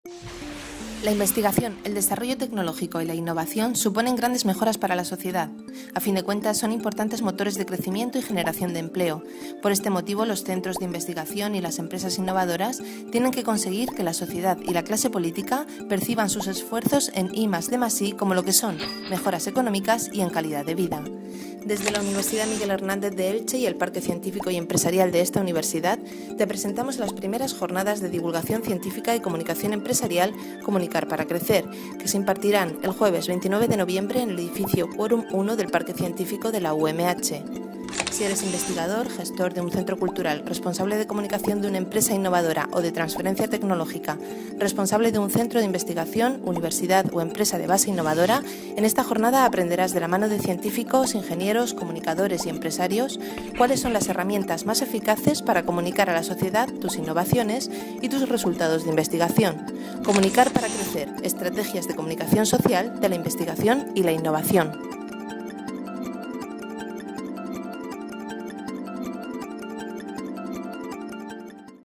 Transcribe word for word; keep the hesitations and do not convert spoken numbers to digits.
La investigación, el desarrollo tecnológico y la innovación suponen grandes mejoras para la sociedad. A fin de cuentas, son importantes motores de crecimiento y generación de empleo. Por este motivo, los centros de investigación y las empresas innovadoras tienen que conseguir que la sociedad y la clase política perciban sus esfuerzos en I más D más I como lo que son mejoras económicas y en calidad de vida. Desde la Universidad Miguel Hernández de Elche y el Parque Científico y Empresarial de esta universidad, te presentamos las primeras jornadas de divulgación científica y comunicación empresarial Comunicar para Crecer, que se impartirán el jueves veintinueve de noviembre en el edificio Quórum uno del Parque Científico de la U M H. Si eres investigador, gestor de un centro cultural, responsable de comunicación de una empresa innovadora o de transferencia tecnológica, responsable de un centro de investigación, universidad o empresa de base innovadora, en esta jornada aprenderás de la mano de científicos, ingenieros, comunicadores y empresarios cuáles son las herramientas más eficaces para comunicar a la sociedad tus innovaciones y tus resultados de investigación. Comunicar para crecer, estrategias de comunicación social de la investigación y la innovación.